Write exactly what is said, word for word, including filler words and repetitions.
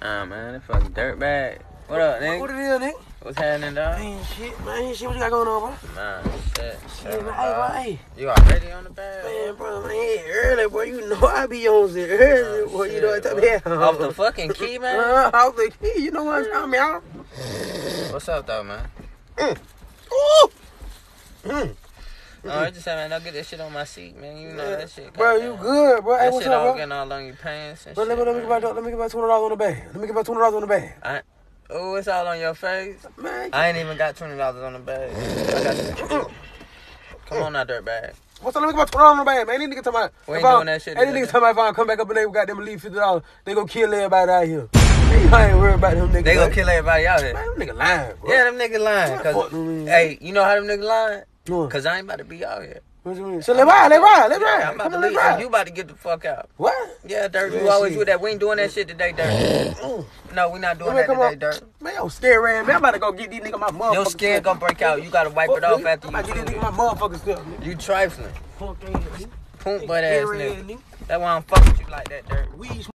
Nah, man, that fucking Durtbagg. What up, nigga? What it is, nigga? What's happening, dog? Ain't shit, man. Ain't shit. What you got going on, bro? Nah, shit. Shit, man. Hey, bro, hey. You already on the bag? Man, bro, man, it early, boy. You know I be on it early, Oh, boy. shit, You know what I'm boy. talking Off the fucking key, man? Uh, off the key. You know what I'm talking about? What's up, though, man? Mm. Ooh. Mm. Oh, I just said, man, don't get that shit on my seat, man. You know that shit. Bro, you good, bro. Hey, That what's shit up, all bro? getting all on your pants and Bro, shit. let me, let me man. get about, let me get about twenty dollars on the bag. Let me get about twenty dollars on the bag. I, oh, it's all on your face? Man, I ain't even got twenty dollars on the bag. I got you. Come on now, Durtbagg. what's up? Let me get about twenty dollars on the bag, man. These niggas talking about. We ain't if I- doing that shit Hey, these today. niggas talking about if I come back up and they got them leave fifty dollars, they gonna kill everybody out here. Man, I ain't worried about them niggas. They gonna man. kill everybody out here. Man, them niggas lying, bro. Yeah, them niggas lying. Fuck Cause, them niggas. hey, you know how them niggas lying? What? Cause I ain't about to be out here. What you mean? So let's ride, let's ride, let's Yeah, ride. I'm about Come to on, leave. let's And ride. you about to get the fuck out. What? Yeah, Dirt. Man, You always shit. do that. We ain't doing that shit today, Dirt. Mm. No, we not doing Man, that come today, on. Dirt. Man, yo, scary ass, man. I'm about to go get these niggas my motherfuckers. Your skin gonna break out. You gotta wipe it off after I'm about to you get these do niggas my motherfuckers stuff, it. nigga. You trifling. Punk ass, nigga. Punk butt ass Scary nigga. nigga. That's why I'm fucking with you like that, Dirt. We